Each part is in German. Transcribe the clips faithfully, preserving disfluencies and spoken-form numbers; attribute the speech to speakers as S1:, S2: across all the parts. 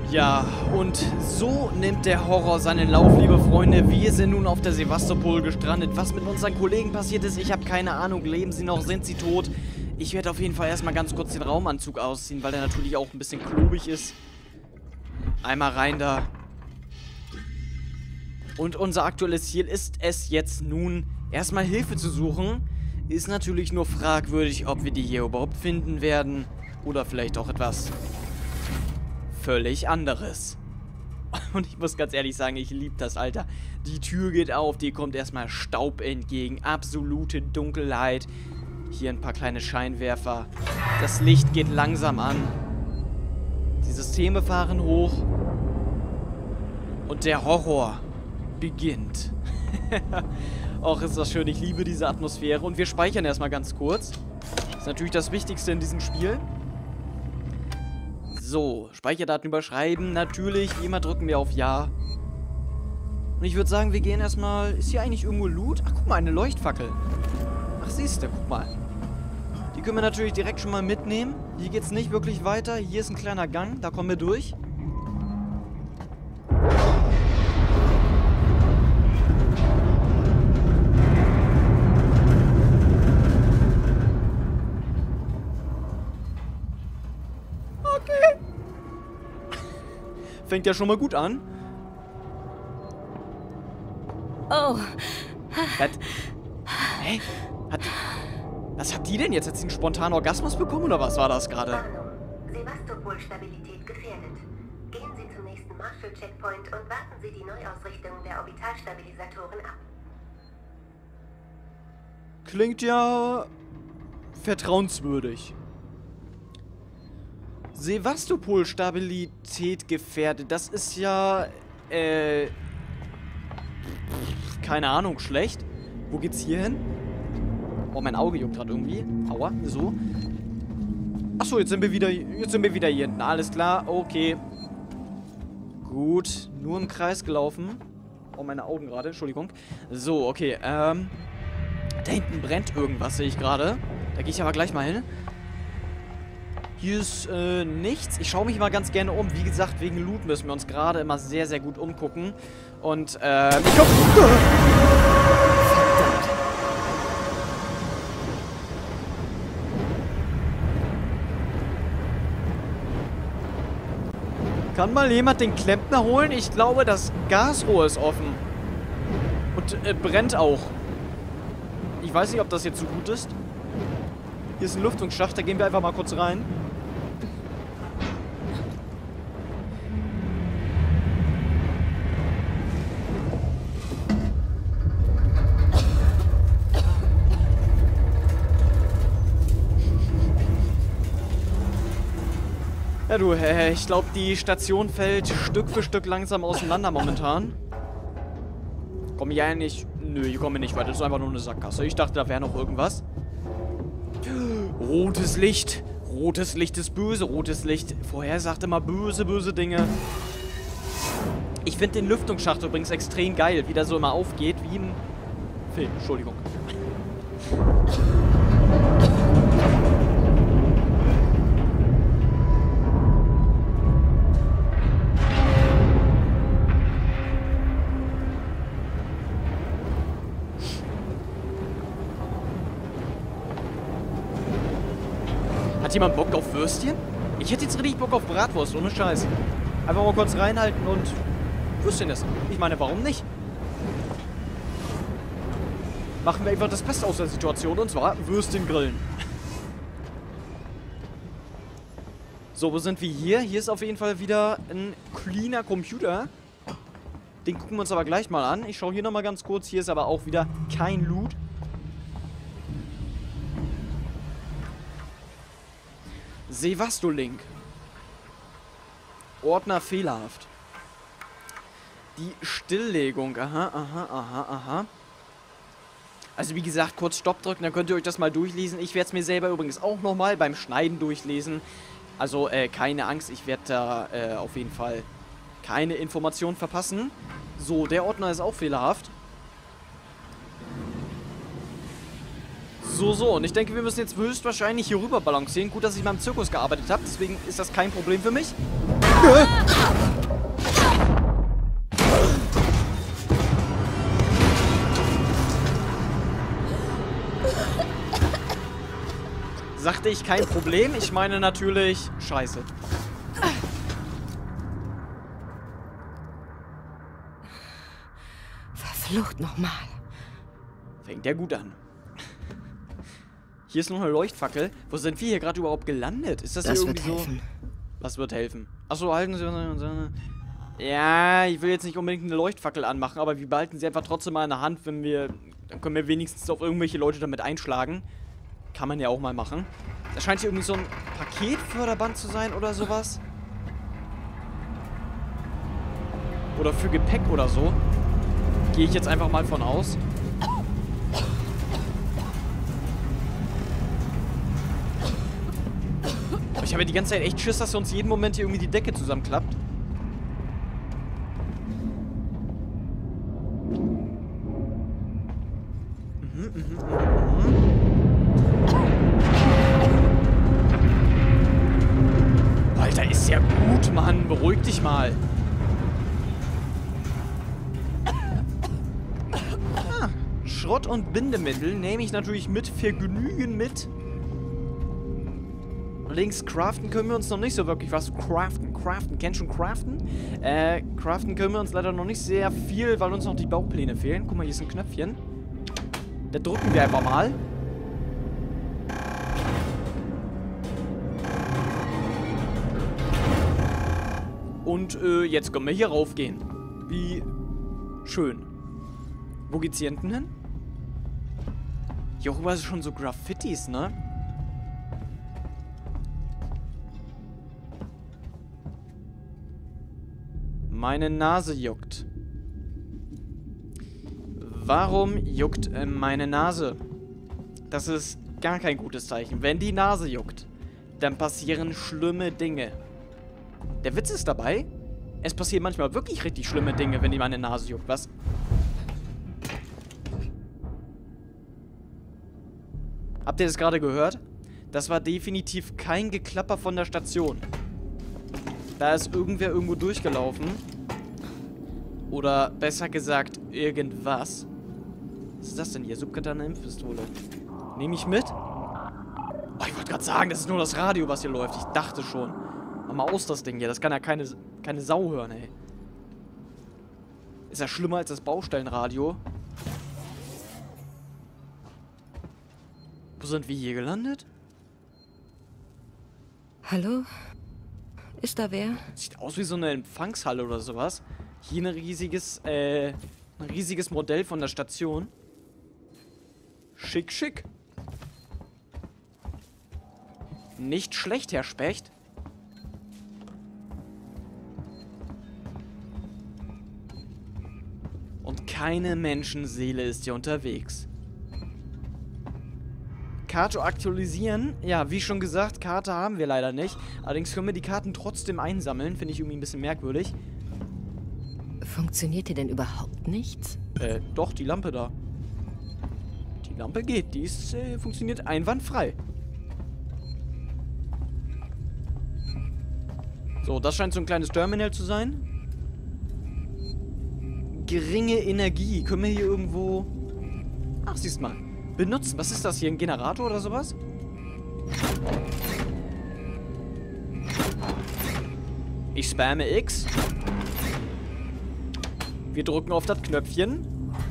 S1: Ja, und so nimmt der Horror seinen Lauf, liebe Freunde. Wir sind nun auf der Sevastopol gestrandet. Was mit unseren Kollegen passiert ist, ich habe keine Ahnung. Leben sie noch? Sind sie tot? Ich werde auf jeden Fall erstmal ganz kurz den Raumanzug ausziehen, weil der natürlich auch ein bisschen klobig ist. Einmal rein da. Und unser aktuelles Ziel ist es jetzt nun, erstmal Hilfe zu suchen. Ist natürlich nur fragwürdig, ob wir die hier überhaupt finden werden. Oder vielleicht auch etwas völlig anderes. Und ich muss ganz ehrlich sagen, ich liebe das, Alter. Die Tür geht auf, dir kommt erstmal Staub entgegen. Absolute Dunkelheit. Hier ein paar kleine Scheinwerfer. Das Licht geht langsam an. Die Systeme fahren hoch. Und der Horror beginnt. Och, ist das schön. Ich liebe diese Atmosphäre. Und wir speichern erstmal ganz kurz. Das ist natürlich das Wichtigste in diesem Spiel. So, Speicherdaten überschreiben. Natürlich, wie immer drücken wir auf Ja. Und ich würde sagen, wir gehen erstmal... Ist hier eigentlich irgendwo Loot? Ach, guck mal, eine Leuchtfackel. Ach, siehst du, guck mal. Die können wir natürlich direkt schon mal mitnehmen. Hier geht's nicht wirklich weiter. Hier ist ein kleiner Gang, da kommen wir durch. Fängt ja schon mal gut an.
S2: Oh.
S1: Hat, hey, hat, was hat die denn jetzt? Hat sie einen spontanen Orgasmus bekommen oder was war das gerade?
S3: Sevastopol-Stabilität gefährdet. Gehen Sie zum nächsten Marshall-Checkpoint und warten Sie die Neuausrichtung der Orbitalstabilisatoren ab.
S1: Klingt ja vertrauenswürdig. Sevastopol-Stabilität gefährdet. Das ist ja, äh, keine Ahnung, schlecht. Wo geht's hier hin? Oh, mein Auge juckt gerade irgendwie. Aua, so. Achso, jetzt sind wir wieder, jetzt sind wir wieder hier hinten. Alles klar, okay. Gut, nur im Kreis gelaufen. Oh, meine Augen gerade, Entschuldigung. So, okay, ähm. Da hinten brennt irgendwas, sehe ich gerade. Da gehe ich aber gleich mal hin. Hier ist äh, nichts. Ich schaue mich mal ganz gerne um. Wie gesagt, wegen Loot müssen wir uns gerade immer sehr, sehr gut umgucken. Und, äh, ich guck... Kann mal jemand den Klempner holen? Ich glaube, das Gasrohr ist offen. Und äh, brennt auch. Ich weiß nicht, ob das jetzt so gut ist. Hier ist ein Lüftungsschacht, da gehen wir einfach mal kurz rein. Ja du, äh, ich glaube, die Station fällt Stück für Stück langsam auseinander momentan. Komm ich eigentlich... Nö, hier kommen wir nicht weiter. Das ist einfach nur eine Sackgasse. Ich dachte, da wäre noch irgendwas. Rotes Licht. Rotes Licht ist böse. Rotes Licht vorher sagte mal böse, böse Dinge. Ich finde den Lüftungsschacht übrigens extrem geil, wie der so immer aufgeht, wie im Film. Entschuldigung. Hat jemand Bock auf Würstchen? Ich hätte jetzt richtig Bock auf Bratwurst, ohne Scheiß. Einfach mal kurz reinhalten und Würstchen essen. Ich meine, warum nicht? Machen wir einfach das Beste aus der Situation, und zwar Würstchen grillen. So, wo sind wir hier? Hier ist auf jeden Fall wieder ein cleaner Computer. Den gucken wir uns aber gleich mal an. Ich schaue hier nochmal ganz kurz. Hier ist aber auch wieder kein Loot. Sevastolink. Ordner fehlerhaft. Die Stilllegung. Aha, aha, aha, aha. Also wie gesagt, kurz Stopp drücken, dann könnt ihr euch das mal durchlesen. Ich werde es mir selber übrigens auch nochmal beim Schneiden durchlesen. Also äh, keine Angst, ich werde da äh, auf jeden Fall keine Informationen verpassen. So, der Ordner ist auch fehlerhaft. So, so. Und ich denke, wir müssen jetzt höchstwahrscheinlich hier rüber balancieren. Gut, dass ich mal im Zirkus gearbeitet habe. Deswegen ist das kein Problem für mich. Sagte ich kein Problem? Ich meine natürlich Scheiße.
S2: Verflucht nochmal.
S1: Fängt ja gut an. Hier ist noch eine Leuchtfackel. Wo sind wir hier gerade überhaupt gelandet? Ist das,
S2: Das
S1: hier
S2: wird
S1: irgendwie so?
S2: helfen.
S1: Was wird helfen? Achso, halten Sie unsere... Ja, ich will jetzt nicht unbedingt eine Leuchtfackel anmachen, aber wir behalten sie einfach trotzdem mal in der Hand, wenn wir... Dann können wir wenigstens auf irgendwelche Leute damit einschlagen. Kann man ja auch mal machen. Das scheint hier irgendwie so ein Paketförderband zu sein oder sowas. Oder für Gepäck oder so. Gehe ich jetzt einfach mal von aus. Ich habe ja die ganze Zeit echt Schiss, dass uns jeden Moment hier irgendwie die Decke zusammenklappt. Mhm, mhm, mhm, mhm. Alter, ist ja gut, Mann. Beruhig dich mal. Ah, Schrott und Bindemittel nehme ich natürlich mit Vergnügen mit. Allerdings craften können wir uns noch nicht so wirklich was. Craften, craften. Kennst du schon craften? Äh, craften können wir uns leider noch nicht sehr viel, weil uns noch die Baupläne fehlen. Guck mal, hier ist ein Knöpfchen. Da drücken wir einfach mal. Und äh, jetzt können wir hier raufgehen. Wie schön. Wo geht's hier hinten hin? Hier oben ist schon so Graffitis, ne? Meine Nase juckt. Warum juckt äh, meine Nase? Das ist gar kein gutes Zeichen. Wenn die Nase juckt, dann passieren schlimme Dinge. Der Witz ist dabei, es passieren manchmal wirklich richtig schlimme Dinge, wenn die meine Nase juckt. Was? Habt ihr das gerade gehört? Das war definitiv kein Geklapper von der Station. Da ist irgendwer irgendwo durchgelaufen. Oder besser gesagt, irgendwas. Was ist das denn hier? Subkatana Impfpistole. Nehme ich mit? Oh, ich wollte gerade sagen, das ist nur das Radio, was hier läuft. Ich dachte schon. Mach mal aus, das Ding hier. Das kann ja keine, keine Sau hören, ey. Ist ja schlimmer als das Baustellenradio. Wo sind wir hier gelandet?
S2: Hallo? Ist da wer?
S1: Sieht aus wie so eine Empfangshalle oder sowas. Hier ein riesiges, äh, ein riesiges Modell von der Station. Schick, schick. Nicht schlecht, Herr Specht. Und keine Menschenseele ist hier unterwegs. Karte aktualisieren. Ja, wie schon gesagt, Karte haben wir leider nicht. Allerdings können wir die Karten trotzdem einsammeln. Finde ich irgendwie ein bisschen merkwürdig.
S2: Funktioniert hier denn überhaupt nichts?
S1: Äh, doch, die Lampe da. Die Lampe geht. Die ist, äh, funktioniert einwandfrei. So, das scheint so ein kleines Terminal zu sein. Geringe Energie. Können wir hier irgendwo... Ach, siehst mal. Benutzen. Was ist das hier? Ein Generator oder sowas? Ich spamme X. Wir drücken auf das Knöpfchen.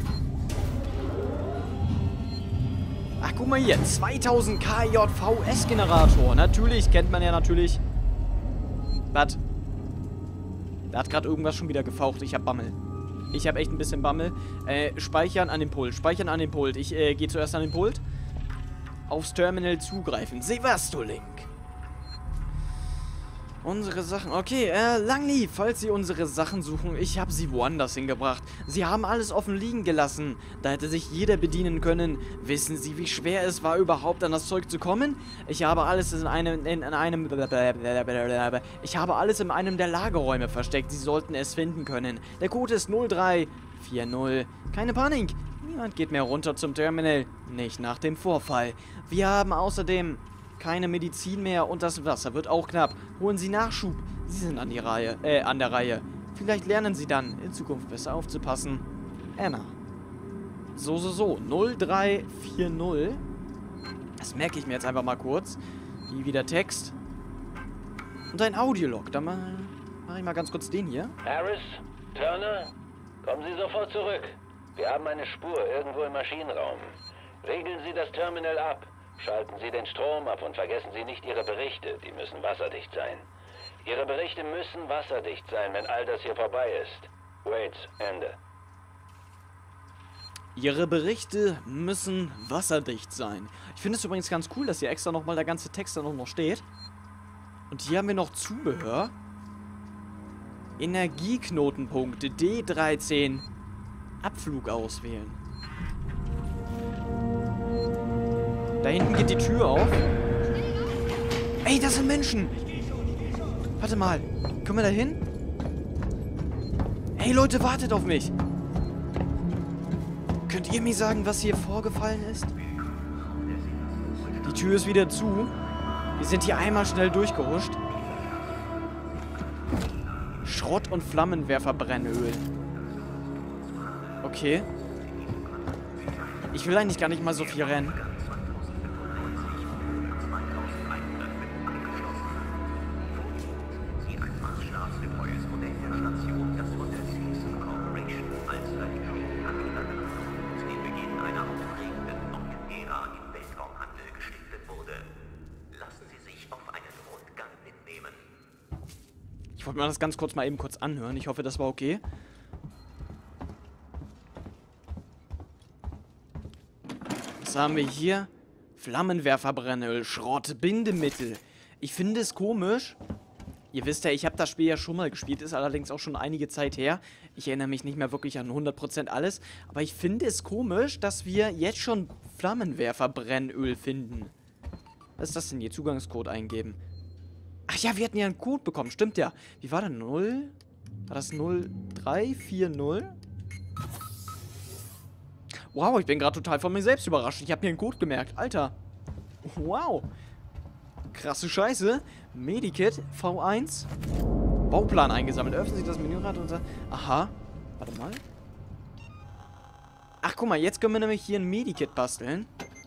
S1: Ach, guck mal hier. zweitausend K J V S-Generator. Natürlich, kennt man ja natürlich. Was? Da hat gerade irgendwas schon wieder gefaucht. Ich hab Bammel. Ich habe echt ein bisschen Bammel. Äh, speichern an den Pult. Speichern an den Pult. Ich äh, gehe zuerst an den Pult. Aufs Terminal zugreifen. Sevastolink. Unsere Sachen. Okay, äh, Langley, falls Sie unsere Sachen suchen, ich habe sie woanders hingebracht. Sie haben alles offen liegen gelassen. Da hätte sich jeder bedienen können. Wissen Sie, wie schwer es war, überhaupt an das Zeug zu kommen? Ich habe alles in einem, in, in einem, ich habe alles in einem der Lagerräume versteckt. Sie sollten es finden können. Der Code ist null drei vier null. Keine Panik. Niemand geht mehr runter zum Terminal. Nicht nach dem Vorfall. Wir haben außerdem keine Medizin mehr und das Wasser wird auch knapp. Holen Sie Nachschub. Sie sind an die Reihe, äh, an der Reihe. Vielleicht lernen Sie dann, in Zukunft besser aufzupassen. Anna. So, so, so. null drei vier null. Das merke ich mir jetzt einfach mal kurz. Hier wieder Text. Und ein Audiolog. Da mache ich mal ganz kurz den hier.
S4: Harris? Turner? Kommen Sie sofort zurück. Wir haben eine Spur irgendwo im Maschinenraum. Regeln Sie das Terminal ab. Schalten Sie den Strom ab und vergessen Sie nicht Ihre Berichte. Die müssen wasserdicht sein. Ihre Berichte müssen wasserdicht sein, wenn all das hier vorbei ist. Waits, Ende.
S1: Ihre Berichte müssen wasserdicht sein. Ich finde es übrigens ganz cool, dass hier extra nochmal der ganze Text da noch steht. Und hier haben wir noch Zubehör. Energieknotenpunkte D dreizehn. Abflug auswählen. Da hinten geht die Tür auf. Ey, das sind Menschen. Warte mal. Können wir da hin? Hey Leute, wartet auf mich. Könnt ihr mir sagen, was hier vorgefallen ist? Die Tür ist wieder zu. Wir sind hier einmal schnell durchgehuscht. Schrott- und Flammenwerferbrennöl. Okay. Ich will eigentlich gar nicht mal so viel rennen. Ich wollte mir das ganz kurz mal eben kurz anhören. Ich hoffe, das war okay. Was haben wir hier? Flammenwerferbrennöl, Schrott, Bindemittel. Ich finde es komisch. Ihr wisst ja, ich habe das Spiel ja schon mal gespielt. Ist allerdings auch schon einige Zeit her. Ich erinnere mich nicht mehr wirklich an hundert Prozent alles. Aber ich finde es komisch, dass wir jetzt schon Flammenwerferbrennöl finden. Was ist das denn hier? Zugangscode eingeben. Ach ja, wir hatten ja einen Code bekommen. Stimmt ja. Wie war denn null? War das null drei vier null? Wow, ich bin gerade total von mir selbst überrascht. Ich habe mir einen Code gemerkt. Alter. Wow. Krasse Scheiße. Medikit V eins. Bauplan eingesammelt. Öffnen Sie das Menürad und... Aha. Warte mal. Ach, guck mal. Jetzt können wir nämlich hier ein Medikit basteln.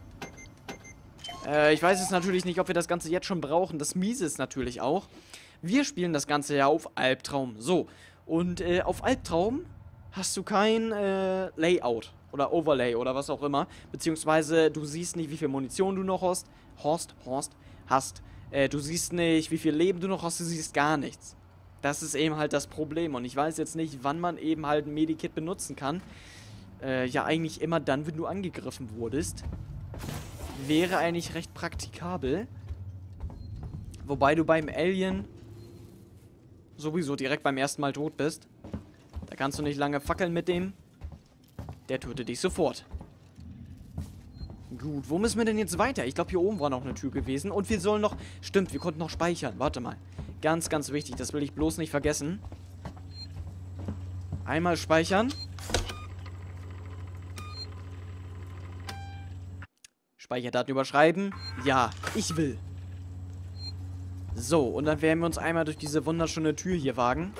S1: Äh, ich weiß jetzt natürlich nicht, ob wir das Ganze jetzt schon brauchen. Das Miese ist natürlich auch. Wir spielen das Ganze ja auf Albtraum. So. Und äh, auf Albtraum hast du kein äh, Layout. Oder Overlay oder was auch immer. Beziehungsweise du siehst nicht, wie viel Munition du noch hast. Horst, Horst, hast. Äh, du siehst nicht, wie viel Leben du noch hast. Du siehst gar nichts. Das ist eben halt das Problem. Und ich weiß jetzt nicht, wann man eben halt ein Medikit benutzen kann. Äh, ja, eigentlich immer dann, wenn du angegriffen wurdest. Wäre eigentlich recht praktikabel. Wobei du beim Alien sowieso direkt beim ersten Mal tot bist. Da kannst du nicht lange fackeln mit dem. Der tötet dich sofort. Gut, wo müssen wir denn jetzt weiter? Ich glaube, hier oben war noch eine Tür gewesen. Und wir sollen noch... Stimmt, wir konnten noch speichern. Warte mal. Ganz, ganz wichtig. Das will ich bloß nicht vergessen. Einmal speichern. Speicherdaten überschreiben. Ja, ich will. So, und dann werden wir uns einmal durch diese wunderschöne Tür hier wagen.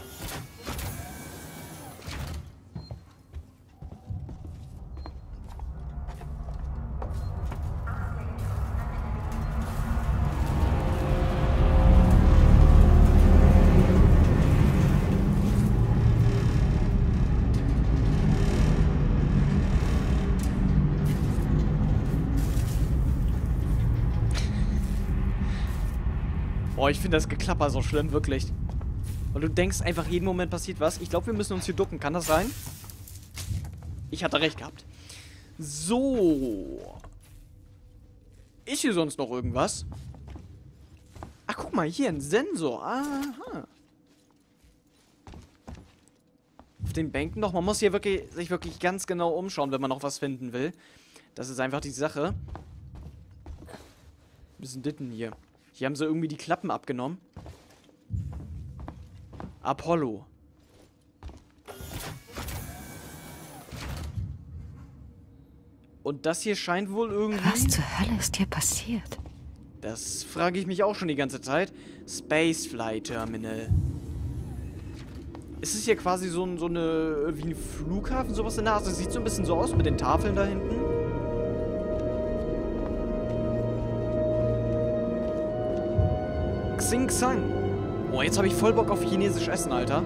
S1: Oh, ich finde das Geklapper so schlimm, wirklich. Weil du denkst einfach, jeden Moment passiert was. Ich glaube, wir müssen uns hier ducken. Kann das sein? Ich hatte recht gehabt. So. Ist hier sonst noch irgendwas? Ach, guck mal, hier ein Sensor. Aha. Auf den Bänken noch. Man muss hier wirklich, sich wirklich ganz genau umschauen, wenn man noch was finden will. Das ist einfach die Sache. Was ist denn das denn hier? Hier haben sie irgendwie die Klappen abgenommen. Apollo. Und das hier scheint wohl irgendwie...
S2: Was zur Hölle ist hier passiert?
S1: Das frage ich mich auch schon die ganze Zeit. Spacefly Terminal. Ist es hier quasi so, ein, so eine... wie ein Flughafen, sowas in der Art? Das sieht so ein bisschen so aus mit den Tafeln da hinten. Xing Sang. Oh, jetzt habe ich voll Bock auf chinesisch Essen, Alter.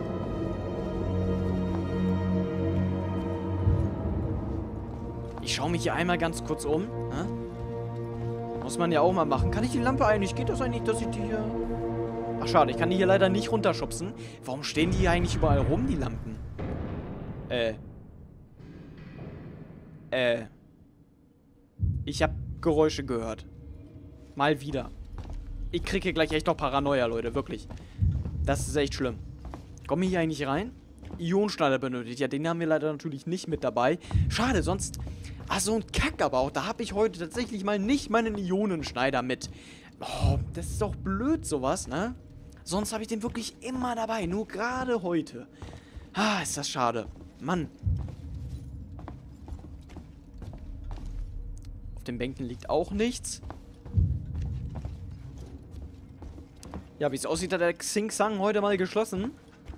S1: Ich schaue mich hier einmal ganz kurz um. Ne? Muss man ja auch mal machen. Kann ich die Lampe eigentlich? Geht das eigentlich, dass ich die hier... Ach, schade. Ich kann die hier leider nicht runterschubsen. Warum stehen die hier eigentlich überall rum, die Lampen? Äh. Äh. Ich habe Geräusche gehört. Mal wieder. Ich kriege hier gleich echt noch Paranoia, Leute. Wirklich. Das ist echt schlimm. Kommen wir hier eigentlich rein? Ionenschneider benötigt. Ja, den haben wir leider natürlich nicht mit dabei. Schade, sonst... Ach, so ein Kack aber auch. Da habe ich heute tatsächlich mal nicht meinen Ionenschneider mit. Oh, das ist doch blöd, sowas, ne? Sonst habe ich den wirklich immer dabei. Nur gerade heute. Ah, ist das schade. Mann. Auf den Bänken liegt auch nichts. Ja, wie es aussieht, hat der Xing Sang heute mal geschlossen.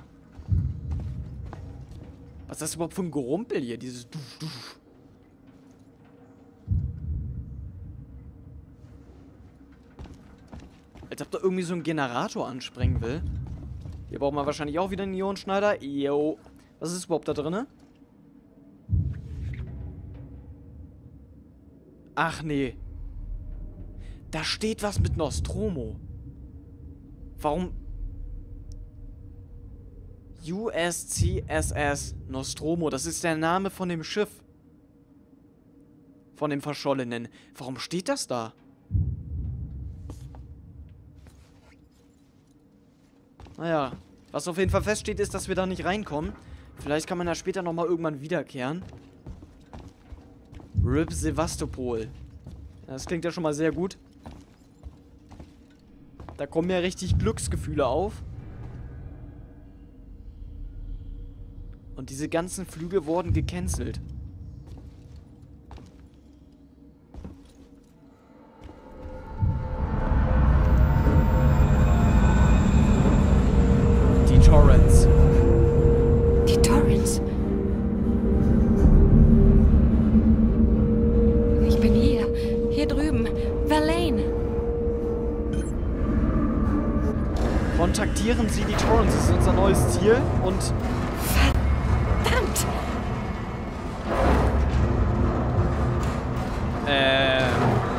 S1: Was ist das überhaupt für ein Gerumpel hier? Dieses Duf, Duf. Als ob da irgendwie so ein Generator anspringen will. Hier braucht man wahrscheinlich auch wieder einen Ionenschneider. Yo. Was ist überhaupt da drin? Ach nee. Da steht was mit Nostromo. Warum? U S C S S Nostromo. Das ist der Name von dem Schiff. Von dem Verschollenen. Warum steht das da? Naja, was auf jeden Fall feststeht, ist, dass wir da nicht reinkommen. Vielleicht kann man da später nochmal irgendwann wiederkehren. R I P Sevastopol. Das klingt ja schon mal sehr gut. Da kommen ja richtig Glücksgefühle auf. Und diese ganzen Flüge wurden gecancelt. Die Torrens.
S2: Die Torrens. Ich bin hier. Hier drüben. Verlaine.
S1: Kontaktieren Sie die Torrens. Das ist unser neues Ziel. Und...
S2: Verdammt!
S1: Ähm...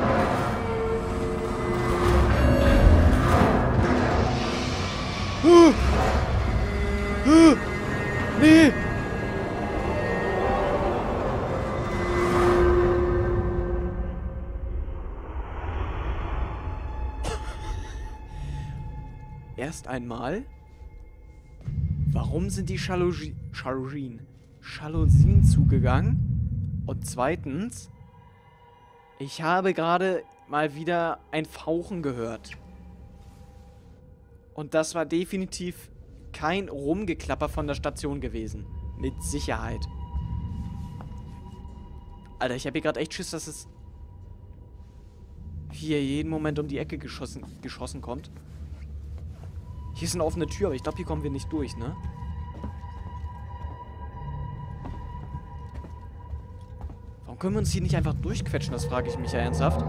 S1: Huh. Huh. Nee! Erst einmal, warum sind die Jalousien, Jalousien, Jalousien zugegangen? Und zweitens, ich habe gerade mal wieder ein Fauchen gehört. Und das war definitiv kein Rumgeklapper von der Station gewesen. Mit Sicherheit. Alter, ich habe hier gerade echt Schiss, dass es hier jeden Moment um die Ecke geschossen, geschossen kommt. Hier ist eine offene Tür, aber ich glaube, hier kommen wir nicht durch, ne? Warum können wir uns hier nicht einfach durchquetschen? Das frage ich mich ja ernsthaft.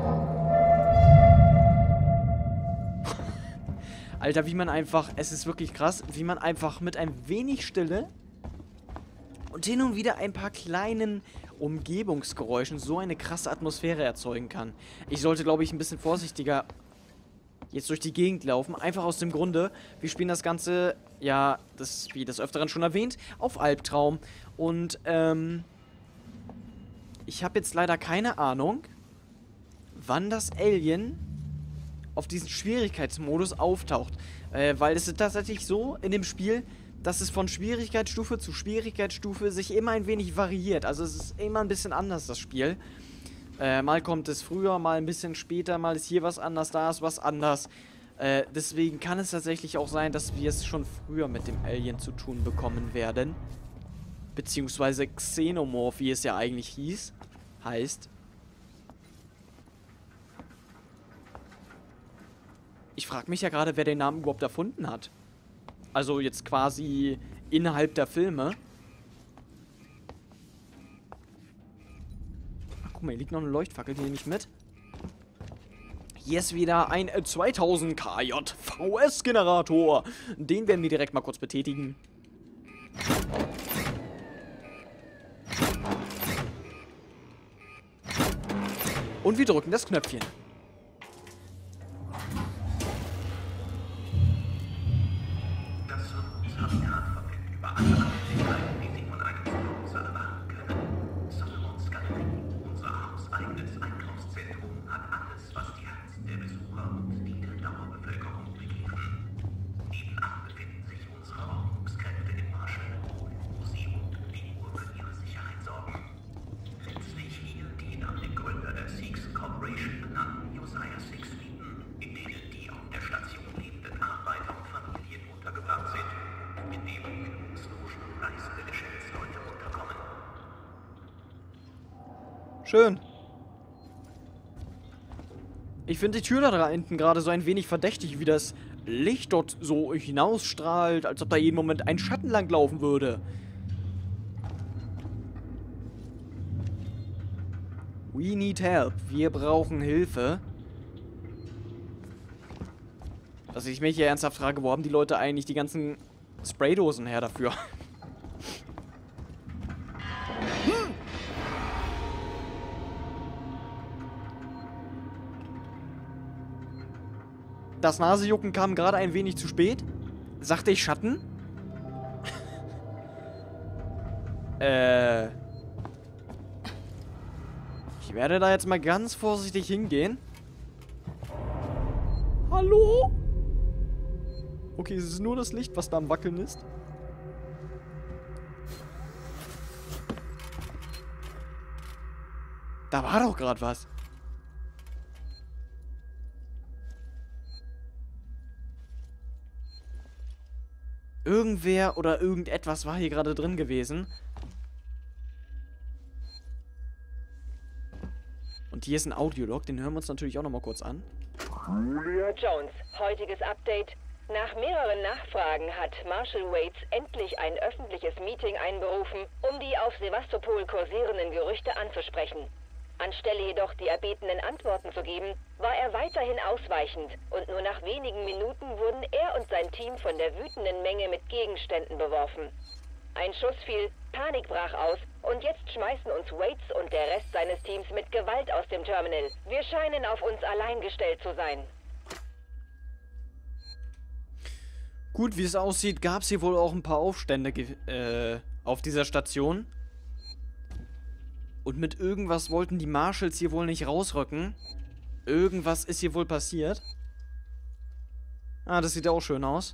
S1: Alter, wie man einfach... Es ist wirklich krass, wie man einfach mit ein wenig Stille und hin und wieder ein paar kleinen Umgebungsgeräuschen so eine krasse Atmosphäre erzeugen kann. Ich sollte, glaube ich, ein bisschen vorsichtiger jetzt durch die Gegend laufen. Einfach aus dem Grunde, wir spielen das Ganze, ja, das, wie das Öfteren schon erwähnt, auf Albtraum. Und, ähm, ich habe jetzt leider keine Ahnung, wann das Alien auf diesen Schwierigkeitsmodus auftaucht. Äh, weil es ist tatsächlich so in dem Spiel, dass es von Schwierigkeitsstufe zu Schwierigkeitsstufe sich immer ein wenig variiert. Also es ist immer ein bisschen anders, das Spiel. Äh, mal kommt es früher, mal ein bisschen später, mal ist hier was anders, da ist was anders. Äh, deswegen kann es tatsächlich auch sein, dass wir es schon früher mit dem Alien zu tun bekommen werden. Beziehungsweise Xenomorph, wie es ja eigentlich hieß, heißt. frage mich ja gerade, wer den Namen überhaupt erfunden hat. Also jetzt quasi innerhalb der Filme. Ach, guck mal, hier liegt noch eine Leuchtfackel, die nehme ich mit. Hier ist wieder ein zweitausend K J V S-Generator. Den werden wir direkt mal kurz betätigen. Und wir drücken das Knöpfchen.
S5: Das Habitat verfügt über alle Möglichkeiten, die Sie von einem Flugzeug erwarten können. Solomons Galerie, unser hauseigenes Einkaufszentrum, hat alles, was die Herzen der Besucher und die der Dauerbevölkerung begehren. Nebenan befinden sich unsere Ordnungskräfte im Marshall-Pol, wo sie rund um die Uhr für ihre Sicherheit sorgen. Letztlich hier die nach dem Gründer der Six Corporation benannten Josiah Six Suiten, in denen die auf der Station lebenden Arbeiter und Familien untergebracht sind, in dem Führungslogen reisende Geschäftsleute unterkommen.
S1: Schön. Ich finde die Tür da hinten gerade so ein wenig verdächtig, wie das Licht dort so hinausstrahlt, als ob da jeden Moment ein Schatten langlaufen würde. We need help. Wir brauchen Hilfe. Dass ich mich hier ernsthaft frage, wo haben die Leute eigentlich die ganzen Spraydosen her dafür? Hm. Das Nasejucken kam gerade ein wenig zu spät. Sagte ich Schatten? äh... Ich werde da jetzt mal ganz vorsichtig hingehen. Hallo? Okay, es ist nur das Licht, was da am Wackeln ist. Da war doch gerade was. Irgendwer oder irgendetwas war hier gerade drin gewesen. Und hier ist ein Audiolog, den hören wir uns natürlich auch nochmal kurz an.
S6: Jones, heutiges Update. Nach mehreren Nachfragen hat Marshal Waits endlich ein öffentliches Meeting einberufen, um die auf Sevastopol kursierenden Gerüchte anzusprechen. Anstelle jedoch die erbetenen Antworten zu geben, war er weiterhin ausweichend und nur nach wenigen Minuten wurden er und sein Team von der wütenden Menge mit Gegenständen beworfen. Ein Schuss fiel, Panik brach aus und jetzt schmeißen uns Waits und der Rest seines Teams mit Gewalt aus dem Terminal. Wir scheinen auf uns allein gestellt zu sein.
S1: Gut, wie es aussieht, gab es hier wohl auch ein paar Aufstände äh, auf dieser Station. Und mit irgendwas wollten die Marshals hier wohl nicht rausrücken. Irgendwas ist hier wohl passiert. Ah, das sieht auch schön aus.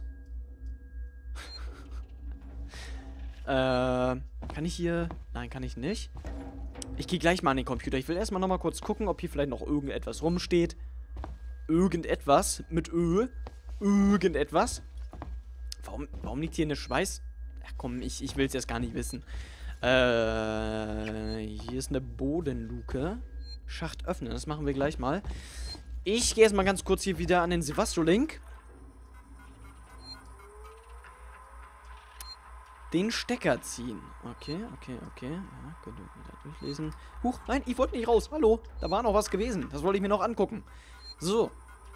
S1: äh, kann ich hier... Nein, kann ich nicht. Ich gehe gleich mal an den Computer. Ich will erstmal nochmal kurz gucken, ob hier vielleicht noch irgendetwas rumsteht. Irgendetwas mit Ö. Irgendetwas. Warum, warum liegt hier eine Schweiß... Ach komm, ich, ich will es jetzt gar nicht wissen. Äh, hier ist eine Bodenluke. Schacht öffnen, das machen wir gleich mal. Ich gehe erstmal ganz kurz hier wieder an den Sevastolink. Den Stecker ziehen. Okay, okay, okay. Ja, könnt ihr wieder durchlesen. Huch, nein, ich wollte nicht raus. Hallo, da war noch was gewesen. Das wollte ich mir noch angucken. So.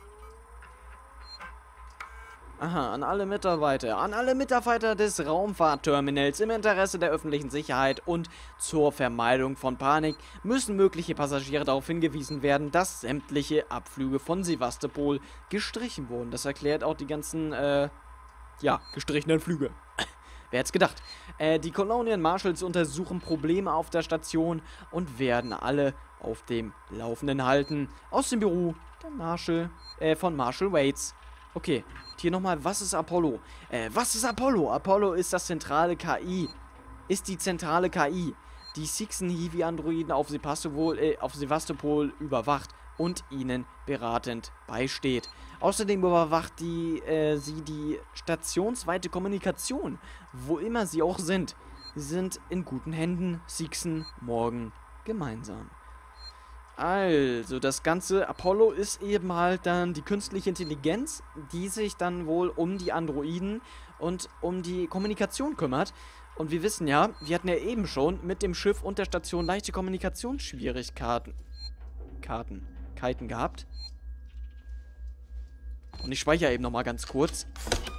S1: Aha, an alle Mitarbeiter. An alle Mitarbeiter des Raumfahrtterminals im Interesse der öffentlichen Sicherheit und zur Vermeidung von Panik müssen mögliche Passagiere darauf hingewiesen werden, dass sämtliche Abflüge von Sevastopol gestrichen wurden. Das erklärt auch die ganzen, äh, ja, gestrichenen Flüge. Wer hätte es gedacht? Äh, die Colonial Marshals untersuchen Probleme auf der Station und werden alle auf dem Laufenden halten. Aus dem Büro der Marshal, äh, von Marshal Waits. Okay, hier nochmal, was ist Apollo? Äh, was ist Apollo? Apollo ist das zentrale K I. Ist die zentrale K I, die Cixin-Hiwi-Androiden auf Sevastopol, äh, auf Sevastopol überwacht und ihnen beratend beisteht. Außerdem überwacht die, äh, sie die stationsweite Kommunikation, wo immer sie auch sind. Sie sind in guten Händen, Cixin morgen gemeinsam. Also, das ganze Apollo ist eben halt dann die künstliche Intelligenz, die sich dann wohl um die Androiden und um die Kommunikation kümmert. Und wir wissen ja, wir hatten ja eben schon mit dem Schiff und der Station leichte Kommunikationsschwierigkeiten Karten, Kiten gehabt. Und ich speichere eben nochmal ganz kurz.